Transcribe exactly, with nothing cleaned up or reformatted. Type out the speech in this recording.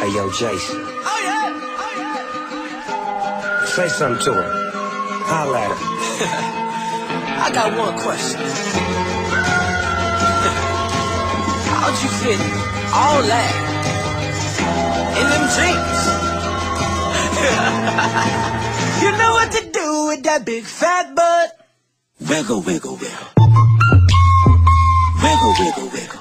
Hey, yo, Jason. Oh, yeah. Oh, yeah. Say something to her. Holla at her. I got one question. How'd you fit all that in them jeans? You know what to do with that big fat butt. Wiggle, wiggle, wiggle. Wiggle, wiggle, wiggle.